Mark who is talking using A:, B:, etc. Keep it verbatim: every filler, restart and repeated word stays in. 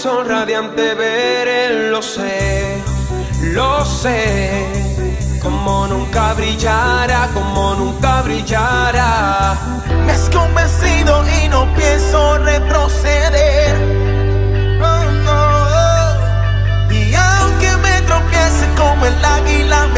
A: sol radiante ver él, lo sé, lo sé. Como nunca brillara, como nunca brillara.
B: Me has convencido y no pienso retroceder. Oh, no. Y aunque me tropiece como el águila,